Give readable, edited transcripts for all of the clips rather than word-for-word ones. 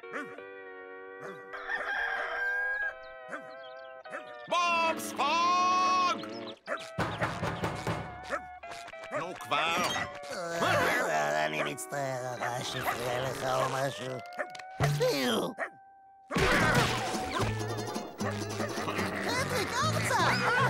בובספוג! נו כבר. אני מצטער, הרעש הפריע לך או משהו. פטריק, ארצה!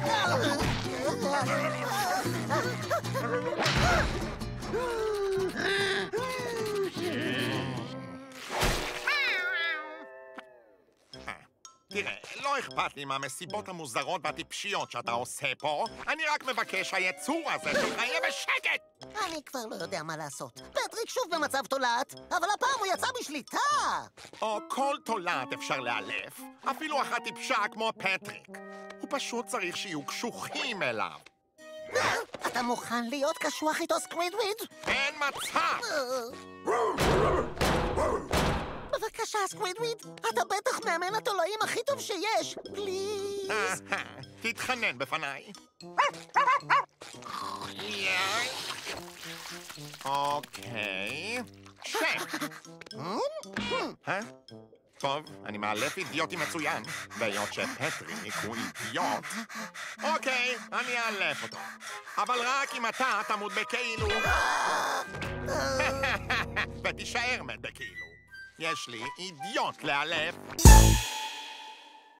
תראה, לא אכפת לי מהמסיבות המוזרות והטיפשיות שאתה עושה פה. אני רק מבקש שהיצור הזה שלך יהיה בשקט! אני כבר לא יודע מה לעשות. פטריק שוב במצב תולעת, אבל הפעם הוא יצא בשליטה! או כל תולעת אפשר לאלף, אפילו אחת טיפשה כמו פטריק. הוא פשוט צריך שיהיו קשוחים אליו. אתה מוכן להיות קשוח איתו, סקווידוויד? אין מצב! בבקשה, סקווידוויד, אתה בטח מאמן התולעים הכי טוב שיש. פליז. תתחנן בפניי. אוקיי. טוב, אני מאלף אידיוטי מצוין, והיות שפטריק הוא אידיוט. אוקיי, אני אאלף אותו. אבל רק אם אתה תמות בכאילו. ותישאר מת בכאילו. יש לי אידיוט לאלף.